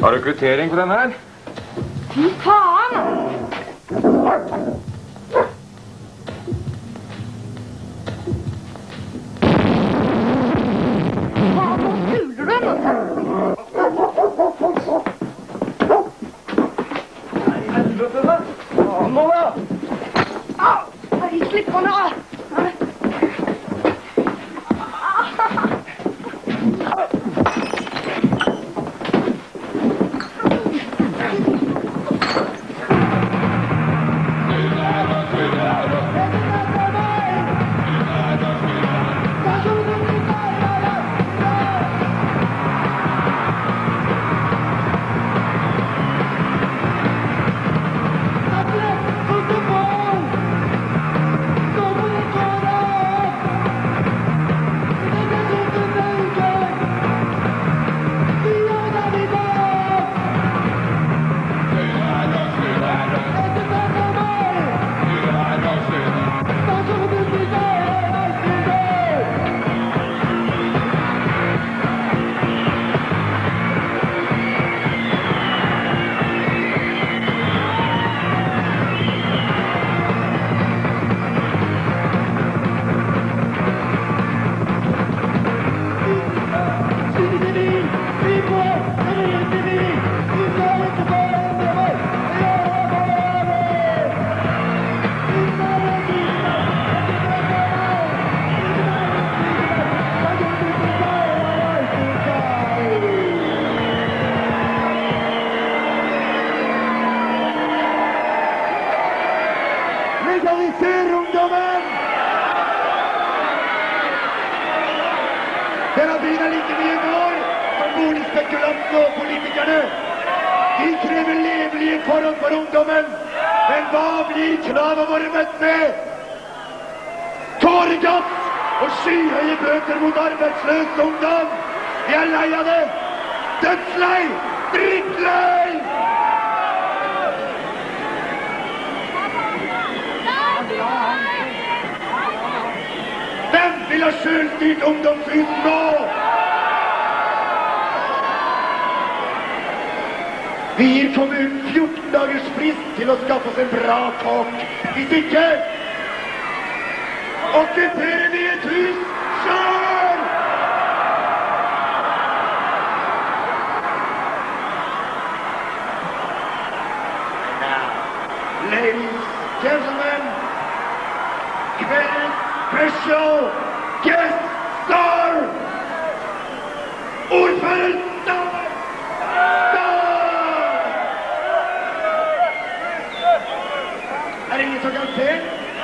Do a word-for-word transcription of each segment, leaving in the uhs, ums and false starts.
Har du kvittering på den her? Fy faen! Hva, nå kuler du den? Nei, helvete da! Faen nå da! Au! Nei, slipp meg nå! Denne byen er like mye vår som boligspekulantene og politikerne. De krever levelige forhold for ungdommen. Men hva blir kravene våre møtt med? Tåregass og skyhøye bøter mot arbeidsløs ungdom. Vi er lei av det. Dødslei! Drittlei! Hvem vil ha selvstyrt ungdomshus nå? Vi gir kommunen fjorten dagers frist til å skaffe oss en bra kåk. Hvis ikke, okkuperer vi et hus selv! Ladies, gentlemen, kveldens special guest star, ordfører Star! Star! Er det ingen som kan se?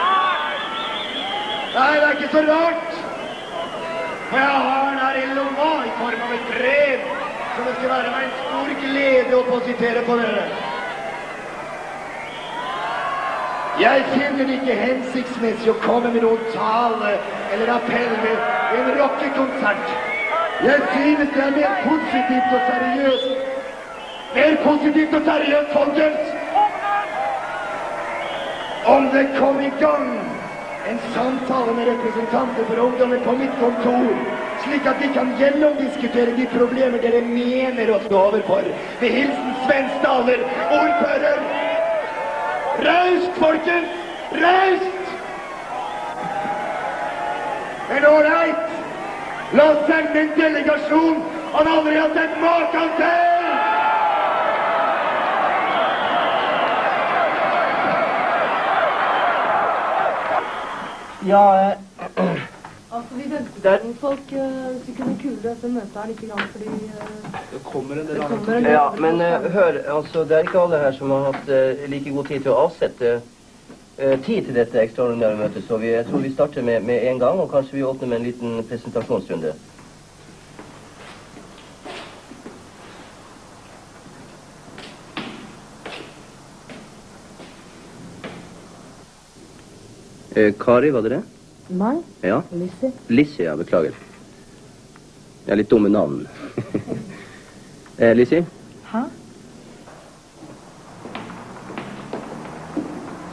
Nei, det er ikke så rart. For jeg har den her i lomma i form av et brev, så det skal være meg en stor glede å få sitere på dere. Jeg finner det ikke hensiktsmessig å komme med noen tale eller appell ved en rockekonsert. Jeg synes det er mer positivt og seriøst. Mer positivt og seriøst, folkens! Om det kom i gang en samtale med representanter for ungdommen på mitt kontor, slik at de kan gjennomdiskutere de problemer dere mener å stå overfor. Ved hilsen Sven Staller, ordfører! Raust, folkens! Raust! Men ålreit, la oss sende en delegasjon han aldri har sett maken til! Ja, eh, Altså, vi venter på folk, uh, hvis vi kunne kule dette møtet her litt grann, fordi uh, det kommer en del det kommer en andre. del Ja, men uh, hør, altså, det er ikke alle her som har hatt uh, like god tid til å avsette uh, tid til dette ekstraordinære møtet, så vi, jeg tror vi starter med, med en gang, og kanskje vi åpner med en liten presentasjonsrunde. Uh, Kari, var det det? Meg? Ja. Lisse? Lisse, ja, beklager. Jeg er litt dumme navn. eh, Lisse? Hæ?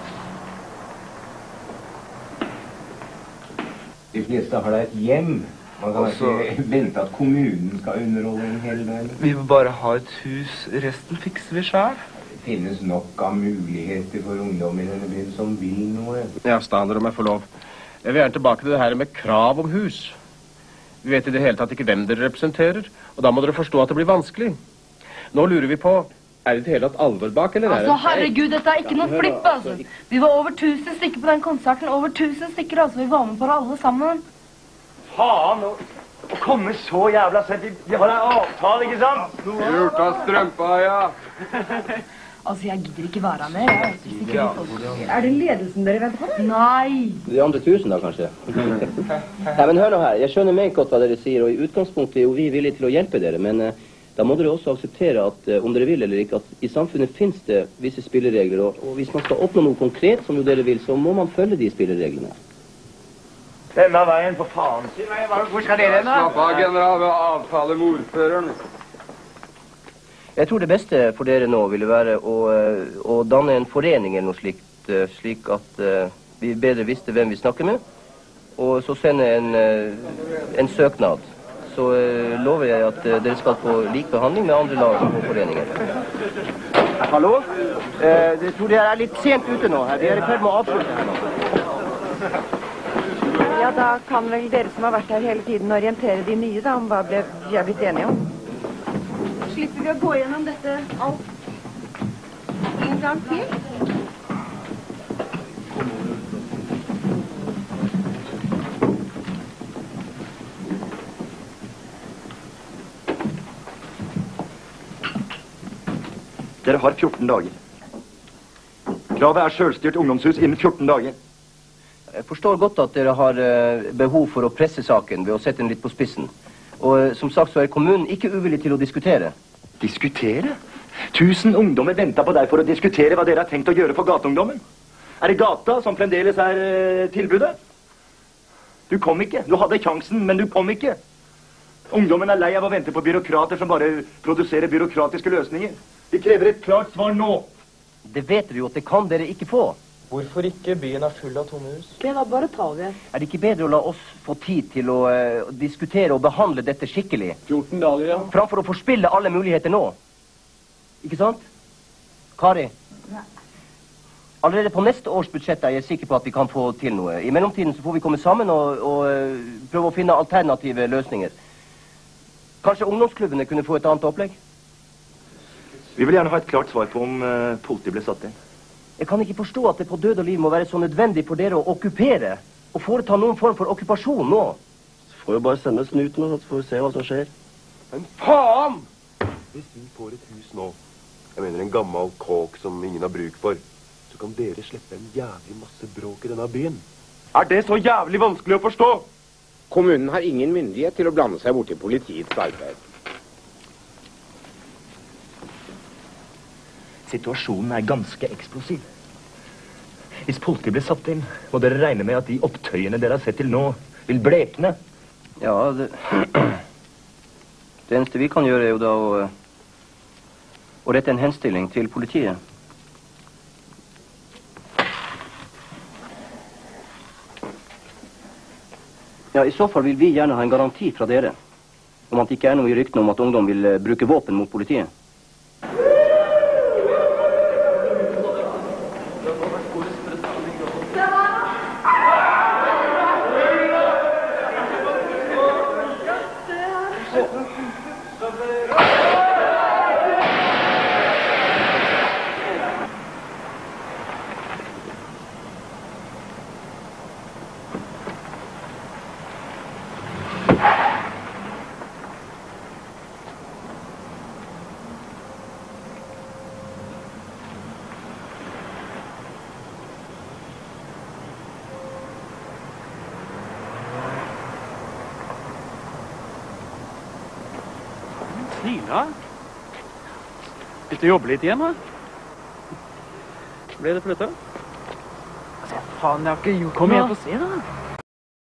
De fleste har da et hjem Man kan ikke vente at kommunen skal underholde en hel dag. Vi vil bare ha et hus, resten fikser vi selv. Det finnes nok av muligheter for ungdom i denne byen som vil noe. Ja, Stander, om jeg får lov. Jeg vil gjerne tilbake til det her med krav om hus. Vi vet i det hele tatt ikke hvem dere representerer, og da må dere forstå at det blir vanskelig. Nå lurer vi på, er det i det hele tatt alvor bak, eller er det? Altså, herregud, dette er ikke noe flipp, altså. Vi var over tusen stykker på den konserten, over tusen stykker, altså. Vi var med på det alle sammen. Faen, å komme så jævla sent. Vi, vi har en avtale, ikke sant? Gjort av strømpa, ja. Altså, jeg gidder ikke være med. Jeg vet ikke Ja. Er det ledelsen dere venter på? Nei. De andre tusen da, kanskje? Nei, men hør nå her. Jeg skjønner meg godt hva dere sier, og i utgangspunktet er jo vi villige til å hjelpe dere, men eh, da må dere også akseptere at, eh, om dere vil eller ikke, at i samfunnet finnes det visse spilleregler, og, og hvis man skal oppnå noe konkret, som jo dere vil, så må man følge de spillereglene. Denne veien, for faen. Hvor skal dere hen, da? Slapp av, general, ved avtale med ordføreren. Jeg tror det beste for dere nå ville være å, eh, å danne en forening eller noe slikt, eh, slik at eh, vi bedre visste hvem vi snakker med, og så sende en, eh, en søknad. Så eh, lover jeg at eh, dere skal få lik behandling med andre lag og foreninger. Hallo? Eh, jeg tror dere er litt sent ute nå her. Vi er i ferd med å avslutte her nå. Ja, da kan vel dere som har vært her hele tiden orientere de nye da, om hva ble, vi er blitt enige om. Slipper vi å gå gjennom dette alt en gang til? Dere har fjorten dager. Kravet er selvstyrt ungdomshus innen fjorten dager. Jeg forstår godt at dere har eh, behov for å presse saken ved å sette den litt på spissen. Og eh, som sagt så er kommunen ikke uvillig til å diskutere. Diskutere? Tusen ungdommer venter på deg for å diskutere hva dere har tenkt å gjøre for gateungdommen. Er det gata som fremdeles er eh, tilbudet? Du kom ikke. Du hadde sjansen, men du kom ikke. Ungdommen er lei av å vente på byråkrater som bare produserer byråkratiske løsninger. Vi krever et klart svar nå. Det vet dere jo at det kan dere ikke få. Hvorfor ikke? Byen er full av tomme hus. Ok, da bare tar vi. Er det ikke bedre å la oss få tid til å eh, diskutere og behandle dette skikkelig? fjorten dager, ja. Framfor å forspille alle muligheter nå. Ikke sant? Kari? Allerede på neste års budsjett er jeg sikker på at vi kan få til noe. I mellomtiden så får vi komme sammen og, og eh, prøve å finne alternative løsninger. Kanskje ungdomsklubbene kunne få et annet opplegg? Vi vil gjerne ha et klart svar på om uh, politiet ble satt inn. Jeg kan ikke forstå at det på død og liv må være så nødvendig for dere å okkupere og foreta noen form for okkupasjon nå. Så får vi bare sende snuten, og så får vi se hva som skjer. Men faen! Hvis vi får et hus nå, jeg mener en gammel kåk som ingen har bruk for, så kan dere slippe en jævlig masse bråk i denne byen. Er det så jævlig vanskelig å forstå? Kommunen har ingen myndighet til å blande seg bort i politiets arbeid. Situasjonen er ganske eksplosiv. Hvis politiet blir satt inn, må dere regne med at de opptøyene dere har sett til nå vil blekne. Ja, det... Det eneste vi kan gjøre er jo da å, å rette en henstilling til politiet. Ja, i så fall vil vi gjerne ha en garanti fra dere om at det ikke er noe i ryktene om at ungdom vil uh, bruke våpen mot politiet. Nina? Vil du jobbe litt igjen, da? Ble det flyttet? Altså, faen, jeg har ikke gjort noe. Kom igjen, få se, da.